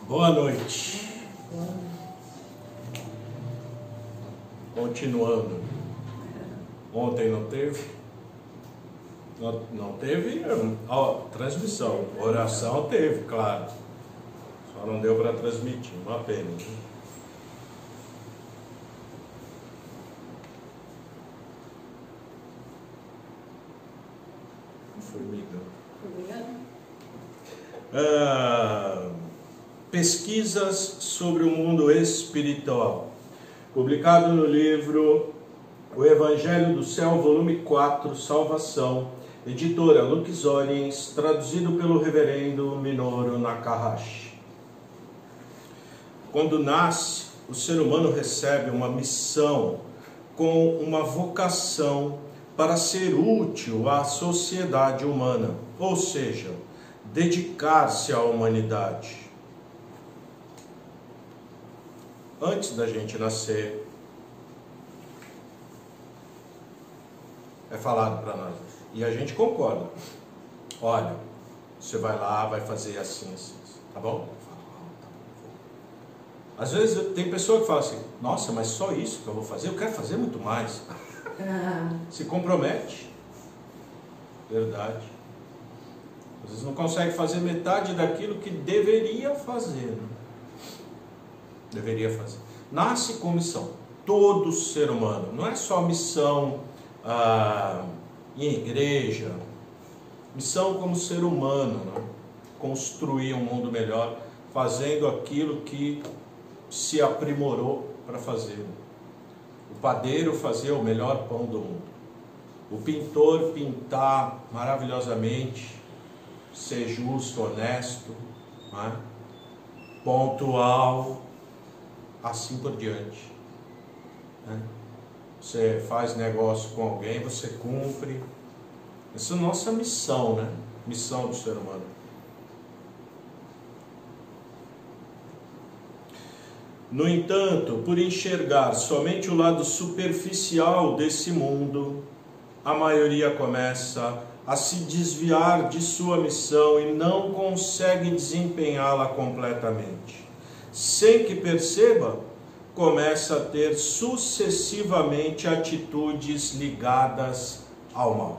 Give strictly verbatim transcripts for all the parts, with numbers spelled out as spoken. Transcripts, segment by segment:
Boa noite. Continuando. Ontem não teve? Não, não teve ó, transmissão. Oração teve, claro. Só não deu para transmitir, uma pena. Formigão. Formigão? Ah, pesquisas sobre o mundo espiritual. Publicado no livro O Evangelho do Céu, volume quatro, Salvação, editora Lux Oriens, traduzido pelo reverendo Minoru Nakahashi. Quando nasce, o ser humano recebe uma missão com uma vocação para ser útil à sociedade humana, ou seja, dedicar-se à humanidade. Antes da gente nascer, é falado para nós, e a gente concorda. Olha, você vai lá, vai fazer assim, assim, tá bom? Às vezes tem pessoa que fala assim, nossa, mas só isso que eu vou fazer? Eu quero fazer muito mais. Se compromete. Verdade. Às vezes não consegue fazer metade daquilo que deveria fazer. Né? Deveria fazer. Nasce com missão. Todo ser humano. Não é só missão ah, em igreja. Missão como ser humano. Né? Construir um mundo melhor, fazendo aquilo que se aprimorou para fazer. O padeiro fazer o melhor pão do mundo. O pintor pintar maravilhosamente, ser justo, honesto, né? Pontual, assim por diante. Né? Você faz negócio com alguém, você cumpre. Essa é a nossa missão, né? Missão do ser humano. No entanto, por enxergar somente o lado superficial desse mundo, a maioria começa a se desviar de sua missão e não consegue desempenhá-la completamente. Sem que perceba, começa a ter sucessivamente atitudes ligadas ao mal.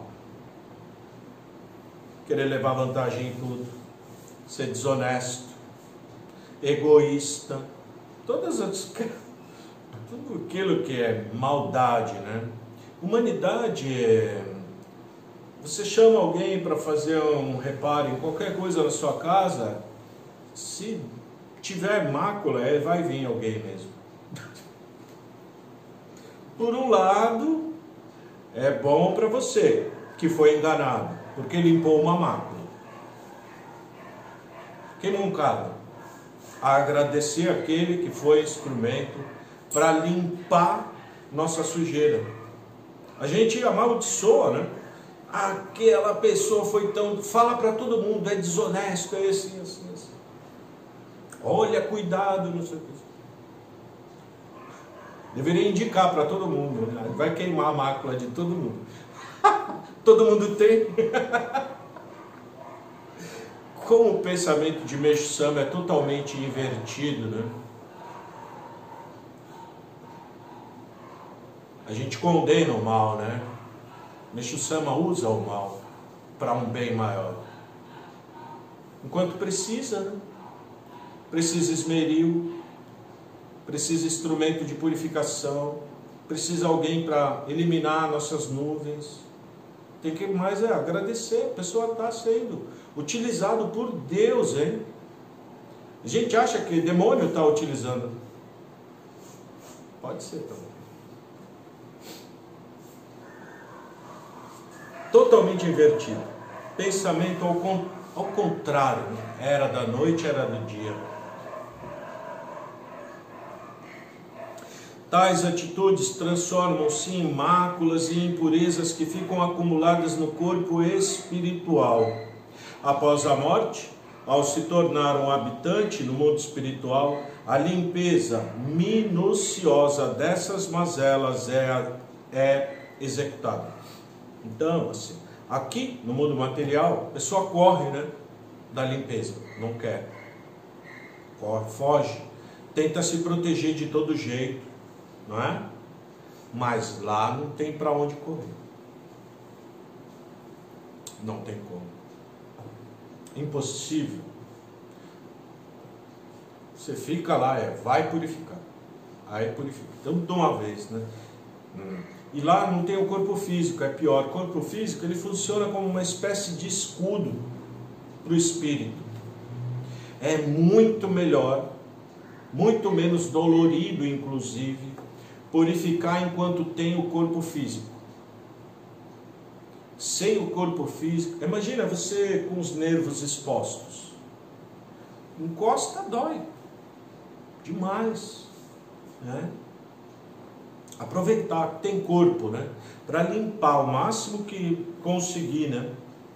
Querer levar vantagem em tudo, ser desonesto, egoísta, todas as, tudo aquilo que é maldade, né? Humanidade é... Você chama alguém para fazer um reparo em qualquer coisa na sua casa, se tiver mácula, é, vai vir alguém mesmo. Por um lado, é bom para você que foi enganado, porque limpou uma mácula. Quem não cabe a agradecer aquele que foi instrumento para limpar nossa sujeira. A gente amaldiçoa, né? Aquela pessoa foi tão... Fala para todo mundo, é desonesto, é assim, assim, assim. Olha, cuidado, não sei o que. Deveria indicar para todo mundo, né? Vai queimar a mácula de todo mundo. Todo mundo tem. Como o pensamento de Meixo Sama é totalmente invertido, né? A gente condena o mal, né? Meixo Sama usa o mal para um bem maior. Enquanto precisa, né? Precisa esmeril, precisa instrumento de purificação, precisa alguém para eliminar nossas nuvens. Tem que mais é agradecer, a pessoa está sendo utilizado por Deus, hein? A gente acha que demônio está utilizando. Pode ser também. Totalmente invertido. Pensamento ao, con ao contrário. Era da noite, era do dia. Tais atitudes transformam-se em máculas e impurezas que ficam acumuladas no corpo espiritual. Após a morte, ao se tornar um habitante no mundo espiritual, a limpeza minuciosa dessas mazelas é, é executada. Então, assim, aqui no mundo material, a pessoa corre, né, da limpeza, não quer. corre, foge, tenta se proteger de todo jeito, não é? Mas lá não tem para onde correr. Não tem como. Impossível. Você fica lá, é, vai purificar. Aí purifica. Então, de uma vez, né? Hum. E lá não tem o corpo físico, é pior. O corpo físico, ele funciona como uma espécie de escudo para o espírito. É muito melhor, muito menos dolorido, inclusive, purificar enquanto tem o corpo físico. Sem o corpo físico, imagina você com os nervos expostos. Encosta, dói. Demais. Né? Aproveitar que tem corpo, né? Para limpar o máximo que conseguir, né?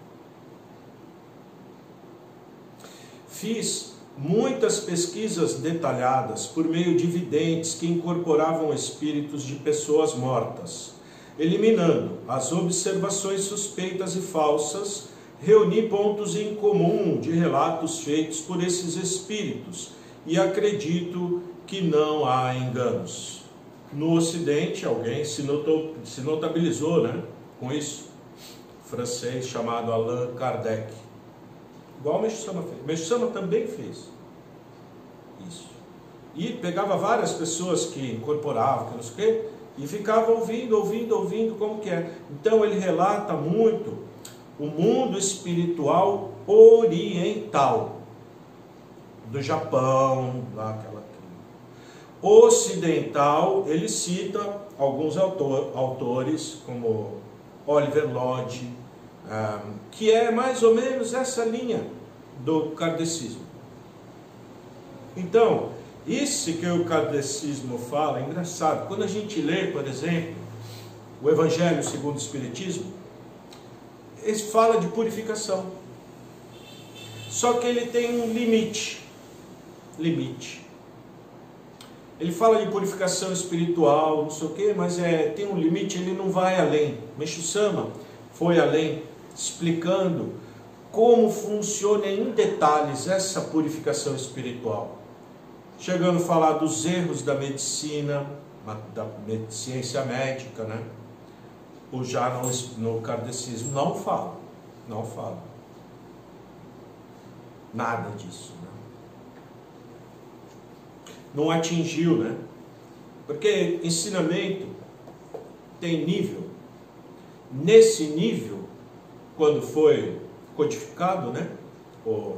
Fiz muitas pesquisas detalhadas por meio de videntes que incorporavam espíritos de pessoas mortas. Eliminando as observações suspeitas e falsas, reuni pontos em comum de relatos feitos por esses espíritos e acredito que não há enganos. No Ocidente, alguém se, notou, se notabilizou, né, com isso, um francês chamado Allan Kardec. Igual o Meixo Sama fez. Meixo Sama também fez isso. E pegava várias pessoas que incorporavam, que não sei o quê, e ficava ouvindo, ouvindo, ouvindo como que é. Então ele relata muito o mundo espiritual oriental, do Japão, lá aquela ocidental. Ele cita alguns autor, autores, como Oliver Lodge, um, que é mais ou menos essa linha do kardecismo. Então, isso que o kardecismo fala é engraçado. Quando a gente lê, por exemplo, o Evangelho segundo o Espiritismo, ele fala de purificação. Só que ele tem um limite. Limite. Ele fala de purificação espiritual, não sei o quê, mas é, tem um limite, ele não vai além. Meixo Sama foi além, explicando como funciona em detalhes essa purificação espiritual. Chegando a falar dos erros da medicina, da ciência médica, né? O já no, no kardecismo não fala, não fala. Nada disso, né? Não atingiu, né? Porque ensinamento tem nível. Nesse nível, quando foi codificado, né? O,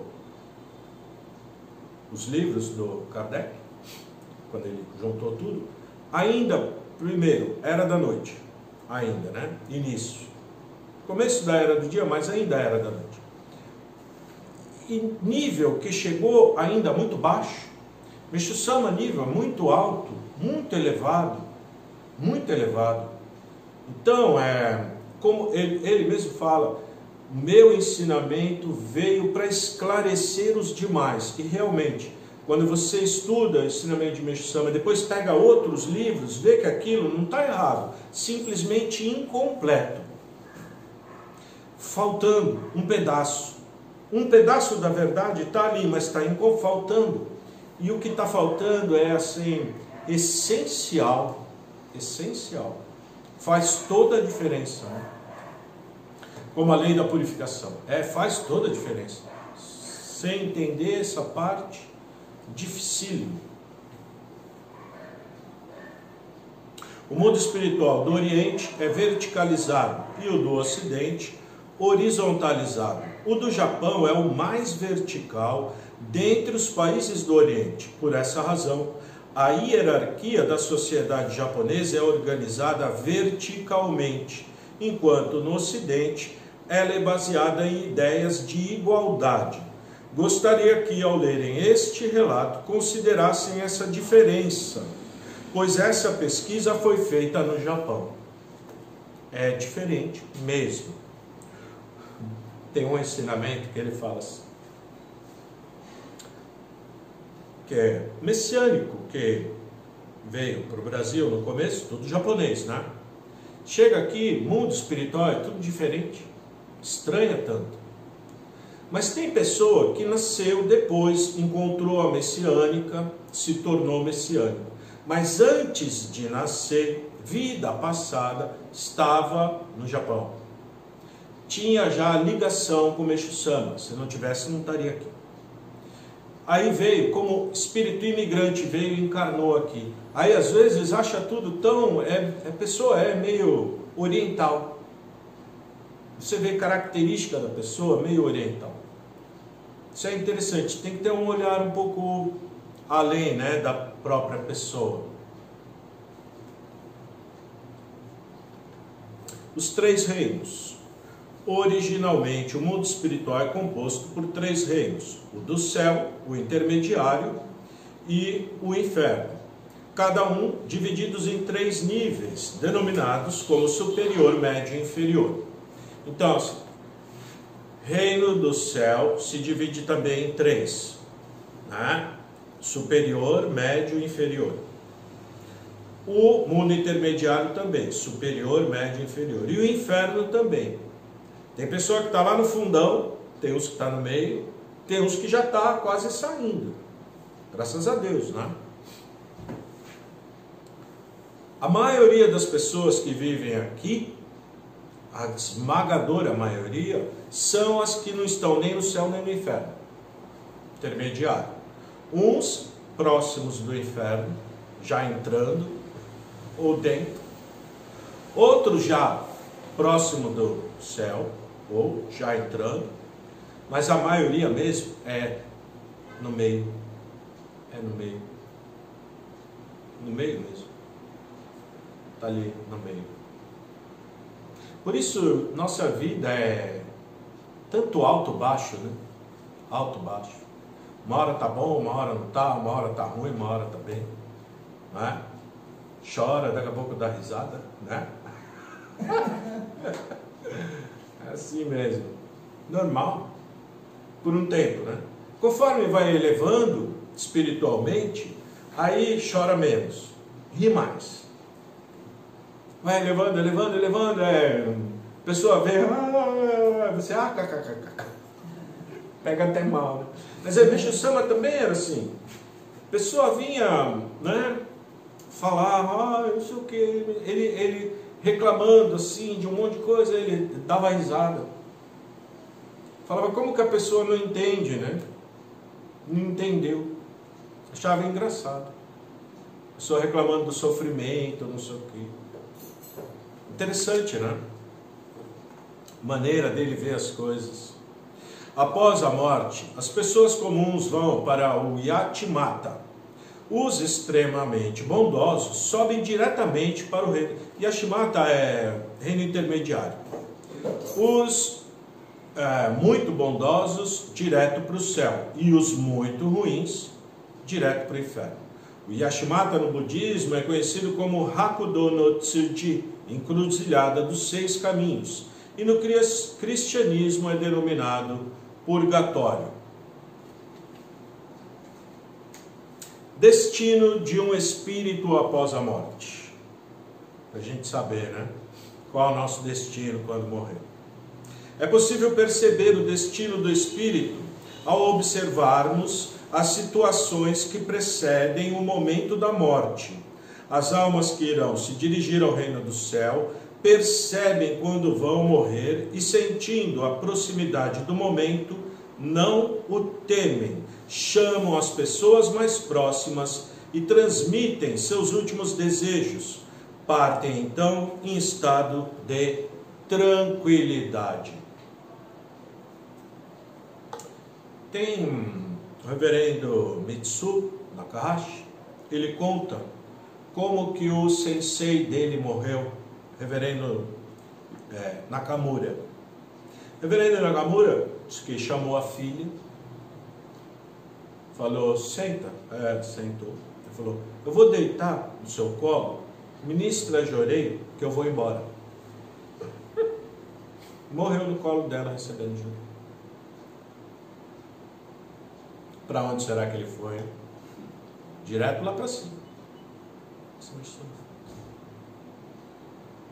os livros do Kardec, quando ele juntou tudo, ainda, primeiro, era da noite, ainda, né? Início. Começo da era do dia, mas ainda era da noite. E nível que chegou ainda muito baixo, Meixo Sama nível muito alto, muito elevado, muito elevado. Então, é, como ele, ele mesmo fala, meu ensinamento veio para esclarecer os demais. E realmente, quando você estuda o ensinamento de Meixo Sama, depois pega outros livros, vê que aquilo não está errado, simplesmente incompleto. Faltando um pedaço. Um pedaço da verdade está ali, mas está faltando. E o que está faltando é assim, essencial, essencial. Faz toda a diferença, né? Como a lei da purificação. É, faz toda a diferença. Sem entender essa parte, dificílimo. O mundo espiritual do Oriente é verticalizado e o do Ocidente horizontalizado. O do Japão é o mais vertical dentre os países do Oriente. Por essa razão, a hierarquia da sociedade japonesa é organizada verticalmente, enquanto no Ocidente ela é baseada em ideias de igualdade. Gostaria que, ao lerem este relato, considerassem essa diferença, pois essa pesquisa foi feita no Japão. É diferente mesmo. Tem um ensinamento que ele fala assim, que é messiânico, que veio para o Brasil no começo, tudo japonês, né? Chega aqui, mundo espiritual é tudo diferente, estranha tanto. Mas tem pessoa que nasceu depois, encontrou a messiânica, se tornou messiânico. Mas antes de nascer, vida passada, estava no Japão. Tinha já ligação com o Meixo Sama. Se não tivesse, não estaria aqui. Aí veio, como espírito imigrante, veio e encarnou aqui. Aí às vezes acha tudo tão... É, a pessoa é meio oriental. Você vê característica da pessoa meio oriental. Isso é interessante, tem que ter um olhar um pouco além, né, da própria pessoa. Os três reinos. Originalmente, o mundo espiritual é composto por três reinos: o do céu, o intermediário e o inferno. Cada um divididos em três níveis, denominados como superior, médio e inferior. Então, reino do céu se divide também em três, né? Superior, médio e inferior. O mundo intermediário também, superior, médio e inferior. E o inferno também. Tem pessoa que está lá no fundão, tem uns que está no meio, tem uns que já está quase saindo. Graças a Deus, né? A maioria das pessoas que vivem aqui, a esmagadora maioria, são as que não estão nem no céu nem no inferno. Intermediário. Uns próximos do inferno, já entrando, ou dentro. Outros já próximo do céu, ou já entrando. Mas a maioria mesmo é no meio. É no meio. No meio mesmo. Está ali no meio. Por isso, nossa vida é tanto alto-baixo, né? Alto-baixo. Uma hora tá bom, uma hora não tá, uma hora tá ruim, uma hora tá bem. Né? Chora, daqui a pouco dá risada, né? É assim mesmo. Normal. Por um tempo, né? Conforme vai elevando espiritualmente, aí chora menos, ri mais. Vai elevando, elevando, elevando, é, a pessoa vê, ah, você, ah, kkkk. Pega até mal, né? Mas a Meixo Sama também era assim. A pessoa vinha, né, falar, ah, não sei o que, ele, ele reclamando assim de um monte de coisa, ele dava risada. Falava, como que a pessoa não entende, né? Não entendeu. Achava engraçado. A pessoa reclamando do sofrimento, não sei o que. Interessante, né? Maneira dele ver as coisas. Após a morte, as pessoas comuns vão para o Yatimata. Os extremamente bondosos sobem diretamente para o reino. Yatimata é reino intermediário. Os é, muito bondosos, direto para o céu. E os muito ruins, direto para o inferno. O Yatimata no budismo é conhecido como Hakudo no Tsuji, encruzilhada dos seis caminhos. E no cristianismo é denominado purgatório. Destino de um espírito após a morte. Para a gente saber, né? Qual é o nosso destino quando morrer. É possível perceber o destino do espírito ao observarmos as situações que precedem o momento da morte. As almas que irão se dirigir ao reino do céu percebem quando vão morrer e, sentindo a proximidade do momento, não o temem, chamam as pessoas mais próximas e transmitem seus últimos desejos. Partem então em estado de tranquilidade. Tem o reverendo Mitsu Nakahashi, ele conta como que o sensei dele morreu, reverendo é, Nakamura. Reverendo Nakamura disse que chamou a filha, falou, senta, é, sentou. Ele falou, eu vou deitar no seu colo, ministra Jorei, que eu vou embora. Morreu no colo dela recebendo Jorei. Para onde será que ele foi? Direto lá para cima.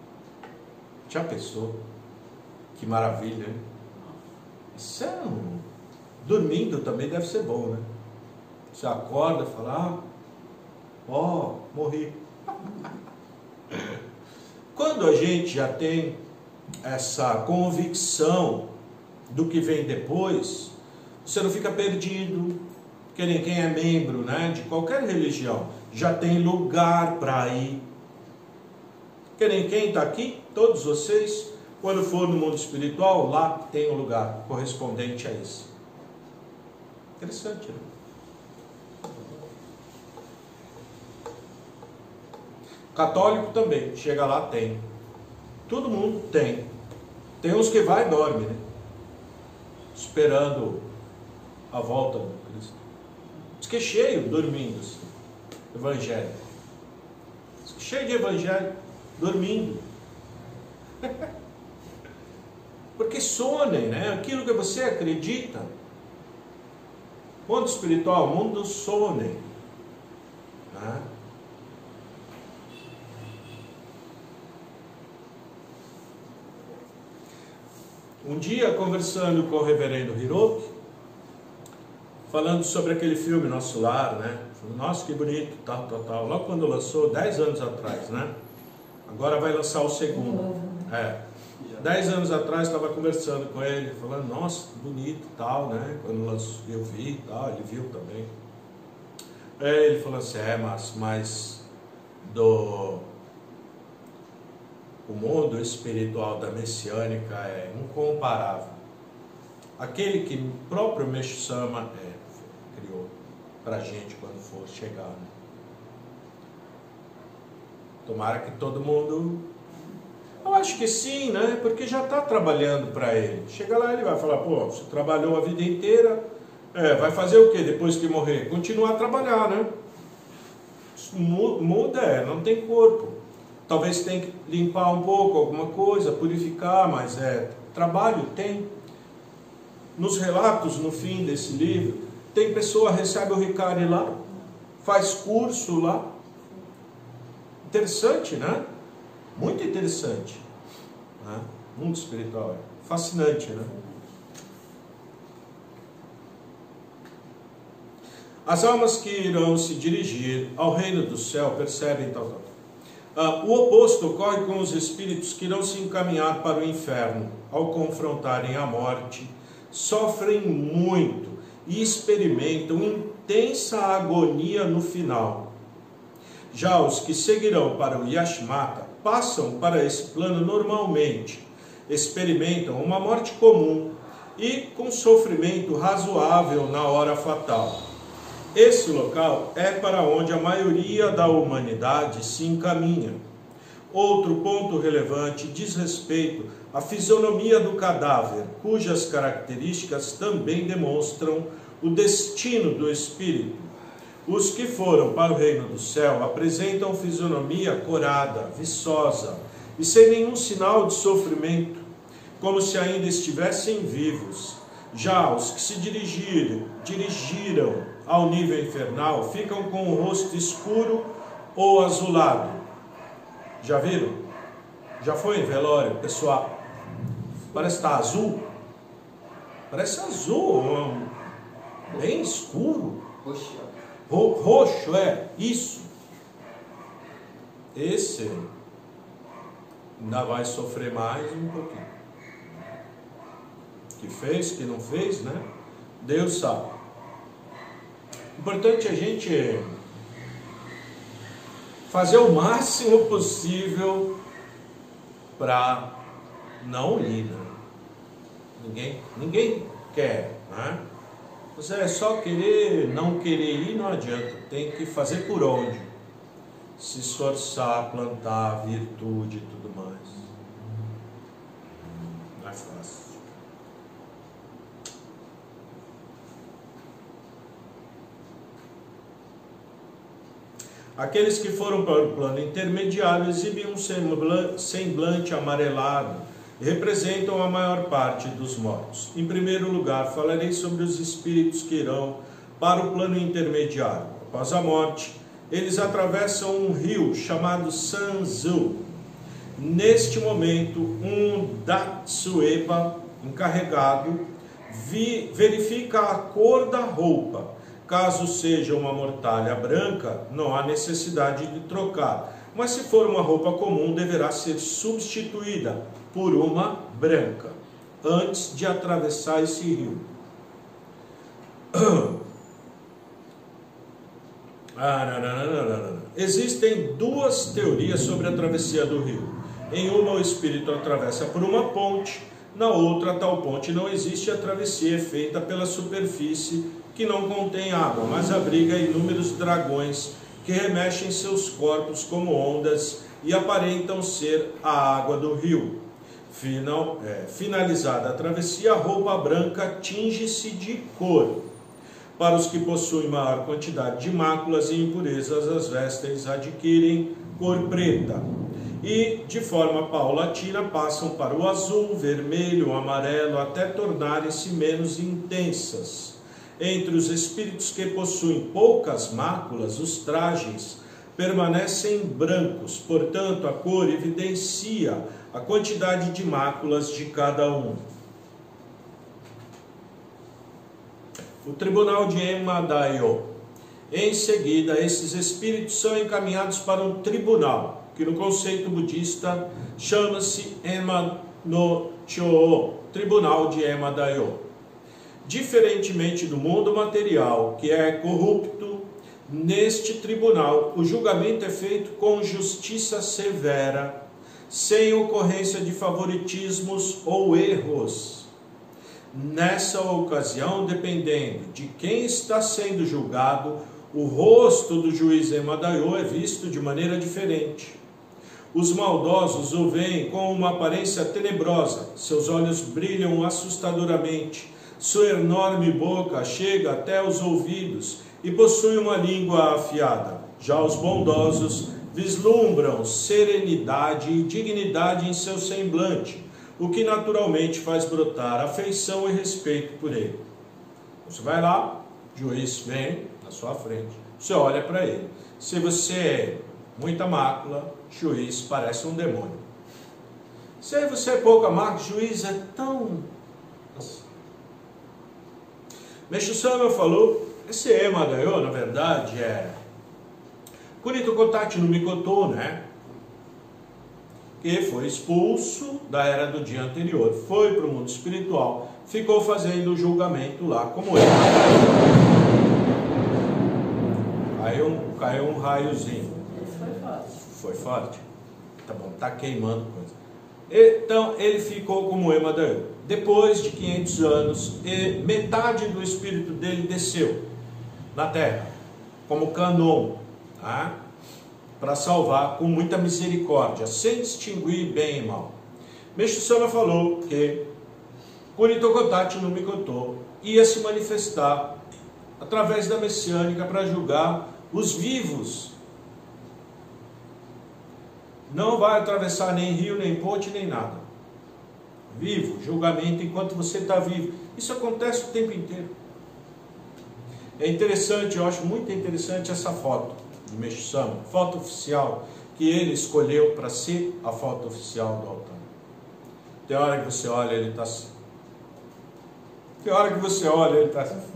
Já pensou? Que maravilha, hein? Isso é um Dormindo também deve ser bom, né? Você acorda e fala, ó, oh, morri. Quando a gente já tem essa convicção do que vem depois, você não fica perdido, que nem quem é membro, né, de qualquer religião, já tem lugar para ir. Que nem quem está aqui, todos vocês, quando for no mundo espiritual, lá tem um lugar correspondente a isso. Interessante, né? Católico também, chega lá, tem. Todo mundo tem. Tem uns que vai e dorme, né? Esperando a volta do Cristo. Diz que é cheio dormindo, assim, evangelho. Diz que é cheio de evangelho dormindo. Porque sonem, né? Aquilo que você acredita. Mundo espiritual, mundo sonem. Né? Um dia, conversando com o reverendo Hiroki, falando sobre aquele filme Nosso Lar, né? Nossa, que bonito, tal, tal, tal. Logo quando lançou, dez anos atrás, né? Agora vai lançar o segundo. É. Dez anos atrás, estava conversando com ele, falando, nossa, que bonito, tal, né? Quando lançou, eu vi, tal, ele viu também. Aí ele falou assim, é, mas, mas do... o mundo espiritual da messiânica é incomparável. Aquele que o próprio Meixo Sama é, criou para a gente quando for chegar. Né? Tomara que todo mundo... Eu acho que sim, né? Porque já está trabalhando para ele. Chega lá, ele vai falar, pô, você trabalhou a vida inteira, é, vai fazer o que depois que morrer? Continuar a trabalhar, né? Muda, é, não tem corpo. Talvez tenha que limpar um pouco alguma coisa, purificar, mas é, trabalho tem. Nos relatos, no fim desse livro, tem pessoa que recebe o Ricari lá, faz curso lá. Interessante, né? Muito interessante. Né? Mundo espiritual. Fascinante, né? As almas que irão se dirigir ao reino do céu percebem tal, tal. Uh, o oposto ocorre com os espíritos que irão se encaminhar para o inferno. Ao confrontarem a morte, sofrem muito e experimentam intensa agonia no final. Já os que seguirão para o Yashmata passam para esse plano normalmente, experimentam uma morte comum e com sofrimento razoável na hora fatal. Esse local é para onde a maioria da humanidade se encaminha. Outro ponto relevante diz respeito à fisionomia do cadáver, cujas características também demonstram o destino do espírito. Os que foram para o reino do céu apresentam fisionomia corada, viçosa e sem nenhum sinal de sofrimento, como se ainda estivessem vivos. Já os que se dirigiram, dirigiram ao nível infernal ficam com o rosto escuro ou azulado. Já viram? Já foi em velório, pessoal? Parece que está azul. Parece azul, bem escuro. Roxo. Ro roxo, é, isso. Esse ainda vai sofrer mais um pouquinho. Que fez, que não fez, né? Deus sabe. Importante a gente fazer o máximo possível para não ir, né? Ninguém, ninguém quer, né? Você é só querer, não querer ir, não adianta. Tem que fazer por onde? Se esforçar, plantar virtude e tudo mais. Não é fácil. Aqueles que foram para o plano intermediário exibem um semblante amarelado e representam a maior parte dos mortos. Em primeiro lugar, falarei sobre os espíritos que irão para o plano intermediário. Após a morte, eles atravessam um rio chamado Sanzu. Neste momento, um Datsueba encarregado Vi, verifica a cor da roupa. Caso seja uma mortalha branca, não há necessidade de trocar. Mas se for uma roupa comum, deverá ser substituída por uma branca, antes de atravessar esse rio. Ah, não, não, não, não, não. Existem duas teorias sobre a travessia do rio. Em uma, o espírito atravessa por uma ponte. Na outra, tal ponte não existe. A travessia é feita pela superfície que não contém água, mas abriga inúmeros dragões que remexem seus corpos como ondas e aparentam ser a água do rio. Final, é, finalizada a travessia, a roupa branca tinge-se de cor. Para os que possuem maior quantidade de máculas e impurezas, as vestes adquirem cor preta e, de forma paulatina, passam para o azul, vermelho, amarelo, até tornarem-se menos intensas. Entre os espíritos que possuem poucas máculas, os trajes permanecem brancos, portanto, a cor evidencia a quantidade de máculas de cada um. O tribunal de Emadaio. Em seguida, esses espíritos são encaminhados para um tribunal, que no conceito budista chama-se Ema no Chō, tribunal de Emadaio. Diferentemente do mundo material, que é corrupto, neste tribunal o julgamento é feito com justiça severa, sem ocorrência de favoritismos ou erros. Nessa ocasião, dependendo de quem está sendo julgado, o rosto do juiz Emadaio é visto de maneira diferente. Os maldosos o veem com uma aparência tenebrosa, seus olhos brilham assustadoramente, sua enorme boca chega até os ouvidos e possui uma língua afiada. Já os bondosos vislumbram serenidade e dignidade em seu semblante, o que naturalmente faz brotar afeição e respeito por ele. Você vai lá, o juiz vem na sua frente, você olha para ele. Se você é muita mácula, juiz parece um demônio. Se você é pouca mácula, juiz é tão... Meixo Sama falou, esse Emadaio, na verdade, é Kurito Kotachi no Mikoto, né? Que foi expulso da era do dia anterior, foi para o mundo espiritual, ficou fazendo o julgamento lá como ele. Aí um, caiu um raiozinho. Foi forte. Foi forte? Tá bom, tá queimando coisa. Então ele ficou como Emadaio. Depois de quinhentos anos, metade do espírito dele desceu na terra, como Kanon, tá? Para salvar com muita misericórdia, sem distinguir bem e mal. Meixo Sama falou que Kurito Kotachi no Mikoto ia se manifestar através da messiânica para julgar os vivos. Não vai atravessar nem rio, nem ponte, nem nada. Vivo, julgamento enquanto você está vivo. Isso acontece o tempo inteiro. É interessante, eu acho muito interessante essa foto de Meixo Sama, foto oficial que ele escolheu para ser a foto oficial do altar. Tem hora que você olha, ele está assim. Tem hora que você olha, ele está assim.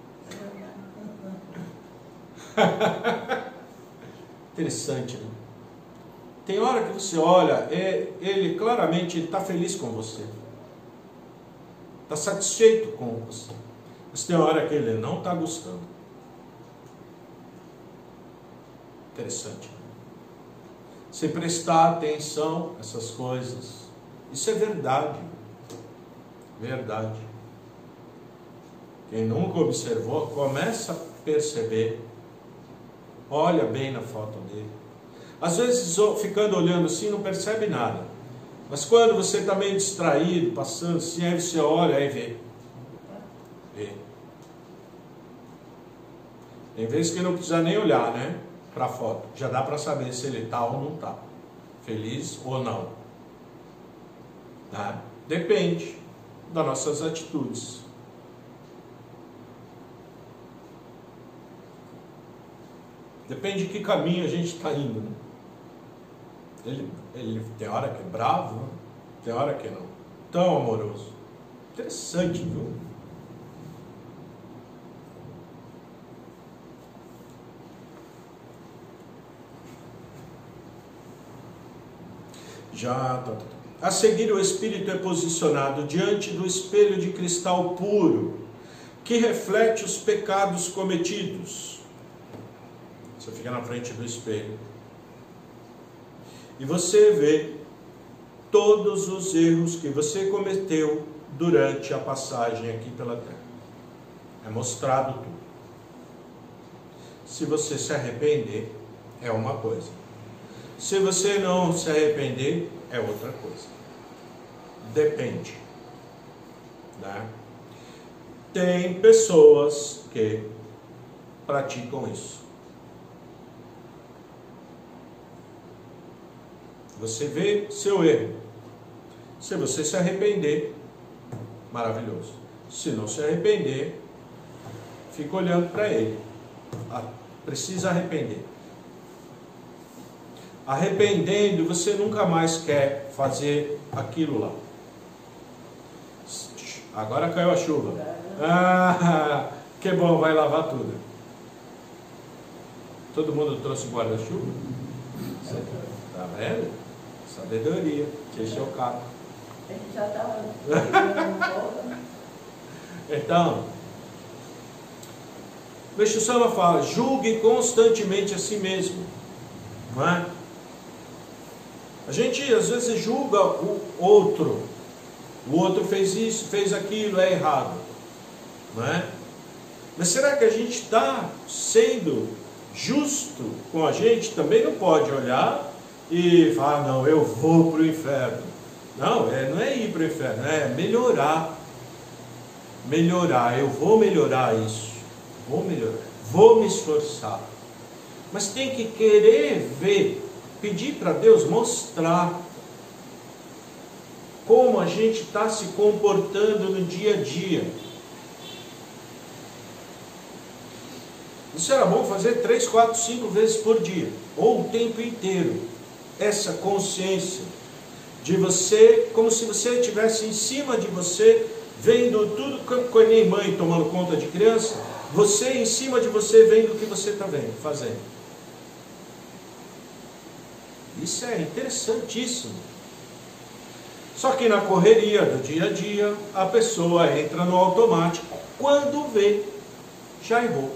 Interessante, né? Tem hora que você olha, é, ele claramente está feliz com você. Está satisfeito com você. Mas tem hora que ele não está gostando. Interessante. Se prestar atenção a essas coisas, isso é verdade. Verdade. Quem nunca observou, começa a perceber. Olha bem na foto dele. Às vezes, ficando olhando assim, não percebe nada. Mas quando você está meio distraído, passando assim, aí você olha, aí vê. Vê. Tem vezes que não precisa nem olhar, né? Para a foto. Já dá para saber se ele está ou não está. Feliz ou não. Tá? Depende das nossas atitudes. Depende de que caminho a gente está indo, né? Ele, ele tem hora que é bravo, né? Tem hora que não. Tão amoroso. Interessante, viu? Já, tá, tá, tá. A seguir, o espírito é posicionado diante do espelho de cristal puro, que reflete os pecados cometidos. Você fica na frente do espelho e você vê todos os erros que você cometeu durante a passagem aqui pela terra. É mostrado tudo. Se você se arrepender, é uma coisa. Se você não se arrepender, é outra coisa. Depende, né? Tem pessoas que praticam isso. Você vê seu erro. Se você se arrepender, maravilhoso. Se não se arrepender, fica olhando para ele. Ah, precisa arrepender. Arrependendo, você nunca mais quer fazer aquilo lá. Agora caiu a chuva. Ah, que bom, vai lavar tudo. Todo mundo trouxe guarda-chuva? Tá vendo? Sabedoria. Te encheu o carro. A gente já estava. Então, o Meixo Sama fala: julgue constantemente a si mesmo. Não é? A gente às vezes julga o outro. O outro fez isso, fez aquilo, é errado. Não é? Mas será que a gente está sendo justo com a gente? Também não pode olhar e falar: não, eu vou para o inferno. Não, é, não é ir para o inferno, é melhorar. Melhorar, eu vou melhorar isso. Vou melhorar, vou me esforçar. Mas tem que querer ver, pedir para Deus mostrar como a gente está se comportando no dia a dia. Isso era bom fazer três, quatro, cinco vezes por dia, ou o tempo inteiro. Essa consciência de você, como se você estivesse em cima de você, vendo tudo, como nem mãe tomando conta de criança, você em cima de você vendo o que você está vendo, fazendo. Isso é interessantíssimo. Só que na correria do dia a dia, a pessoa entra no automático. Quando vê, já errou.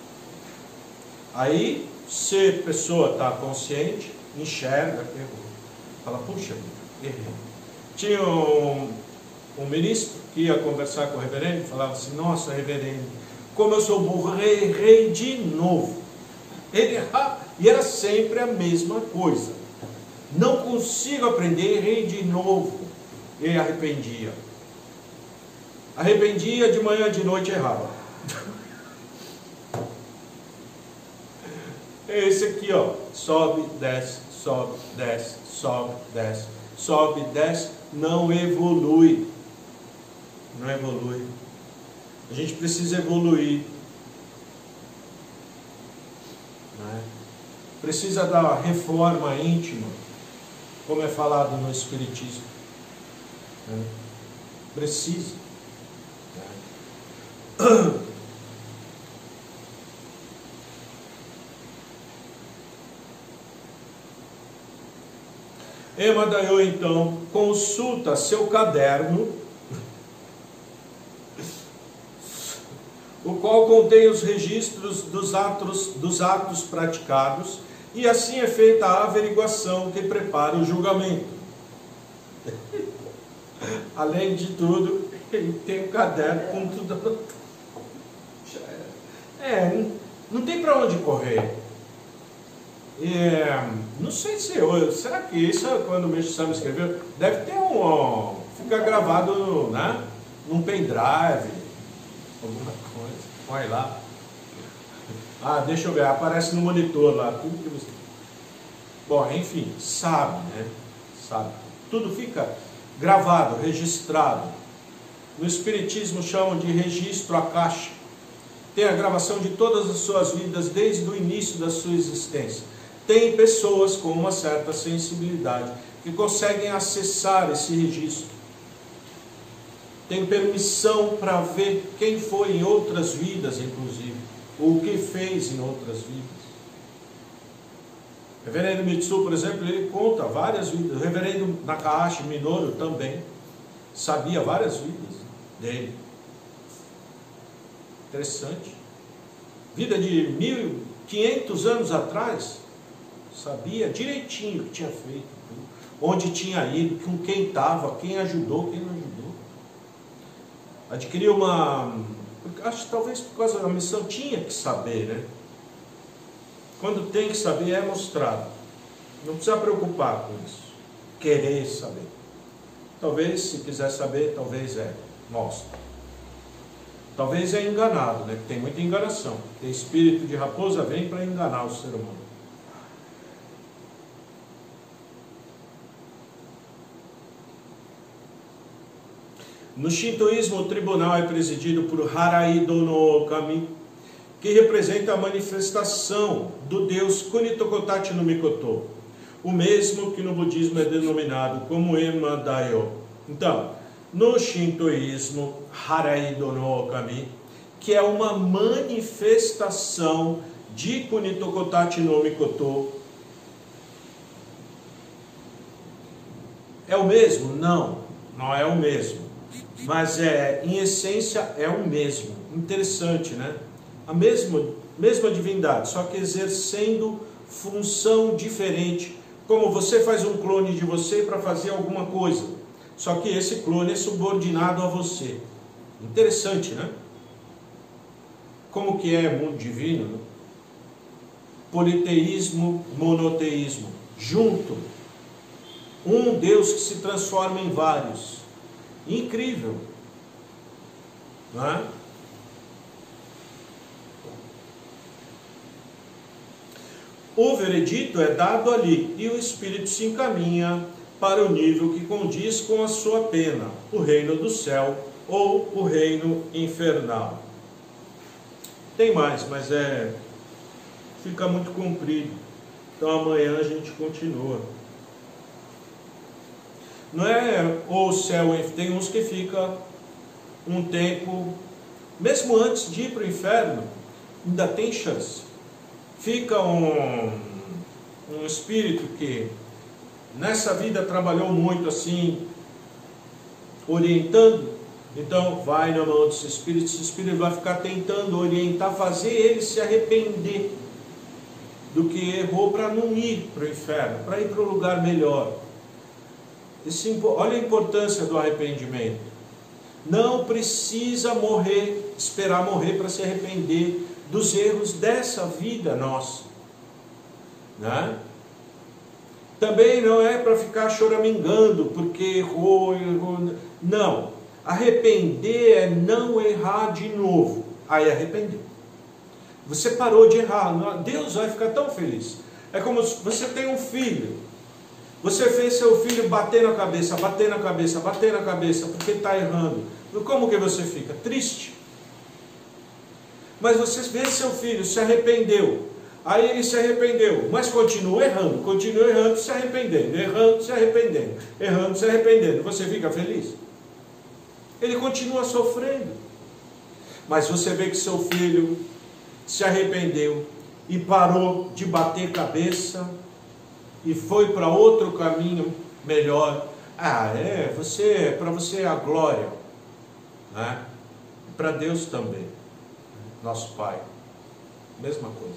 Aí, se a pessoa está consciente, enxerga, errou. Fala: puxa, errei. Tinha um, um ministro que ia conversar com o reverendo, falava assim: nossa, reverendo, como eu sou burro, errei de novo. Ele errava, e era sempre a mesma coisa. Não consigo aprender, errei de novo. E arrependia. Arrependia, de manhã, de noite errava. Esse aqui, ó, sobe, desce, sobe, desce, sobe, desce, sobe, desce, não evolui. Não evolui. A gente precisa evoluir. Né? Precisa da reforma íntima, como é falado no Espiritismo. Né? Precisa. Né? Ema Dayo, então, consulta seu caderno, o qual contém os registros dos atos, dos atos praticados, e assim é feita a averiguação que prepara o julgamento. Além de tudo, ele tem um caderno com tudo. É, não tem para onde correr. É, não sei se eu, será que isso, quando o Meixo Sama escreveu, deve ter um, ó, fica gravado no, né, num pendrive, alguma coisa. Olha lá. Ah, deixa eu ver, aparece no monitor lá, tudo que você... Bom, enfim, sabe, né? Sabe. Tudo fica gravado, registrado. No Espiritismo chamam de registro akáshico. Tem a gravação de todas as suas vidas desde o início da sua existência. Tem pessoas com uma certa sensibilidade que conseguem acessar esse registro. Tem permissão para ver quem foi em outras vidas, inclusive, ou o que fez em outras vidas. O reverendo Mitsu, por exemplo, ele conta várias vidas. O reverendo Nakahashi Minoru também sabia várias vidas dele. Interessante. Vida de mil e quinhentos anos atrás, sabia direitinho o que tinha feito, onde tinha ido, com quem estava, quem ajudou, quem não ajudou. Adquiriu uma... Acho que talvez por causa da missão tinha que saber, né? Quando tem que saber é mostrado. Não precisa preocupar com isso. Querer saber. Talvez, se quiser saber, talvez é. Mostra. Talvez é enganado, né? Tem muita enganação. Tem espírito de raposa, vem para enganar o ser humano. No shintoísmo, o tribunal é presidido por Haraido no Okami, que representa a manifestação do deus Kunitokotachi no Mikoto, o mesmo que no budismo é denominado como Ema Daio. Então, no shintoísmo, Haraido no Okami, que é uma manifestação de Kunitokotachi no Mikoto, é o mesmo? Não, não é o mesmo. Mas é, em essência é o mesmo. Interessante, né? A mesma, mesma divindade, só que exercendo função diferente. Como você faz um clone de você para fazer alguma coisa, só que esse clone é subordinado a você. Interessante, né? Como que é mundo divino, né? Politeísmo, monoteísmo, junto. Um Deus que se transforma em vários. Incrível, não é? O veredito é dado ali e o espírito se encaminha para o nível que condiz com a sua pena, o reino do céu ou o reino infernal. Tem mais, mas é fica muito comprido. Então amanhã a gente continua. Não é o céu, tem uns que fica um tempo, mesmo antes de ir para o inferno, ainda tem chance. Fica um, um espírito que nessa vida trabalhou muito assim, orientando, então vai na mão desse espírito, esse espírito vai ficar tentando orientar, fazer ele se arrepender do que errou para não ir para o inferno, para ir para um lugar melhor. Esse, olha a importância do arrependimento. Não precisa morrer, esperar morrer para se arrepender dos erros dessa vida nossa, né? Também não é para ficar choramingando porque errou, errou. Não. Arrepender é não errar de novo. Aí arrependeu. Você parou de errar. Deus vai ficar tão feliz. É como se você tem um filho. Você fez seu filho bater na cabeça, bater na cabeça, bater na cabeça, porque está errando. Como que você fica? Triste. Mas você vê seu filho, se arrependeu. Aí ele se arrependeu, mas continua errando, continua errando, se arrependendo, errando, se arrependendo, errando, se arrependendo. Você fica feliz? Ele continua sofrendo. Mas você vê que seu filho se arrependeu e parou de bater cabeça, e foi para outro caminho melhor. Ah, é, você, para você é a glória, né? Para Deus também, nosso Pai, mesma coisa.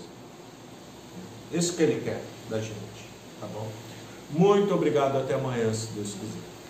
Isso que Ele quer da gente, tá bom? Muito obrigado, até amanhã, se Deus quiser.